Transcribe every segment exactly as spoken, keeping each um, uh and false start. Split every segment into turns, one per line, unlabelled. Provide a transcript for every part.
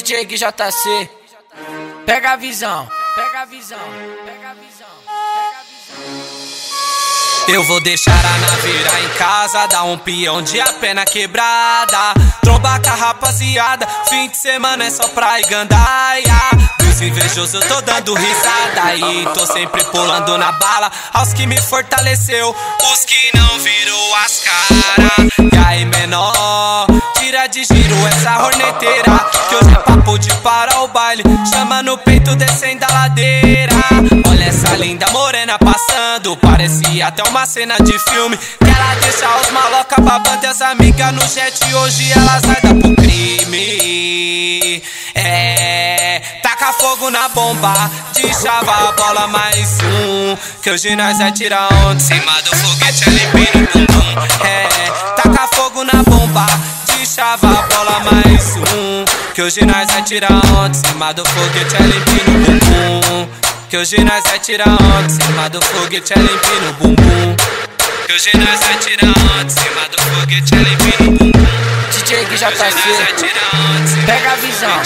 D J Gui J C, pega a visão, pega a visão, pega a visão, pega a visão.
Eu vou deixar a naveira em casa, dar um peão de a pena quebrada, trombar com a rapaziada, fim de semana é só pra ir gandaia. Dos invejosos eu tô dando risada e tô sempre pulando na bala, aos que me fortaleceu, os que não virou as caras. E aí menor, tira de giro essa horneteira, que hoje é papo de parar o baile, chama no peito descendo a ladeira. Olha essa linda morena passando, parecia até uma cena de filme, que ela deixa os maloca babando e as amigas no jet, e hoje elas vai dar pro crime. É, taca fogo na bomba, deschava a bola mais um, que hoje nós vai tirar onda, cima do foguete é limpinho no bumbum. É, taca fogo na bomba, deschava a bola mais um, que hoje nós vai tirar onda, cima do foguete é limpinho no bumbum. Que hoje nós vai tirar onda, cima do foguete é limpinho no bumbum. Que hoje nós vai tirar onda, cima do foguete é limpinho no bumbum.
D J Gui J C, pega a visão.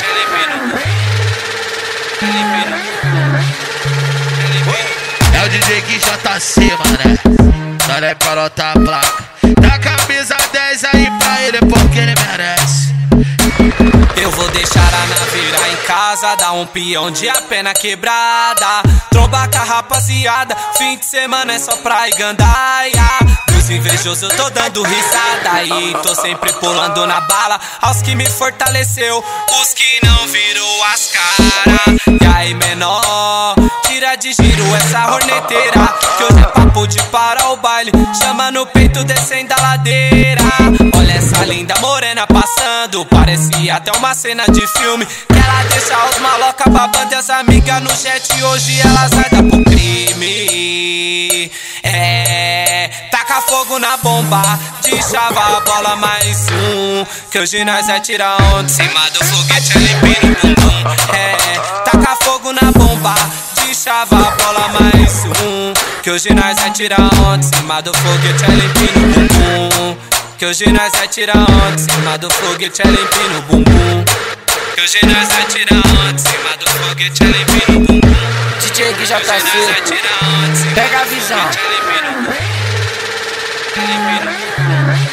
É o D J Gui J C, mané. Só não é pra notar a placa. Dá camisa dez aí pra ele porque ele merece.
Eu vou deixar a naveira em casa, dar um peão de a pena quebrada, trombar com a rapaziada, fim de semana é só pra ir gandaia. Dos invejosos eu tô dando risada e tô sempre pulando na bala, aos que me fortaleceu, os que não virou as caras. E aí menor, tira de giro essa horneteira, que hoje é papo de parar o baile, chama no peito descendo a ladeira. Olha essa linda morena passando, parecia até uma cena de filme, que ela deixa os maloca babando e as amigas no jet, e hoje elas vai dar pro crime. É, taca fogo na bomba, deschava a bola mais um, que hoje nós vai tirar onda, cima do foguete é limpinho no bumbum. É, taca fogo na bomba, deschava a bola mais um, que hoje nós vai tirar onda, cima do foguete é limpinho no bumbum. Que hoje nós vai tirar onda, cima do foguete é limpinho no bumbum. Que hoje nós vai tirar onda, cima do foguete é limpinho no bumbum.
D J Gui J C, pega a visão.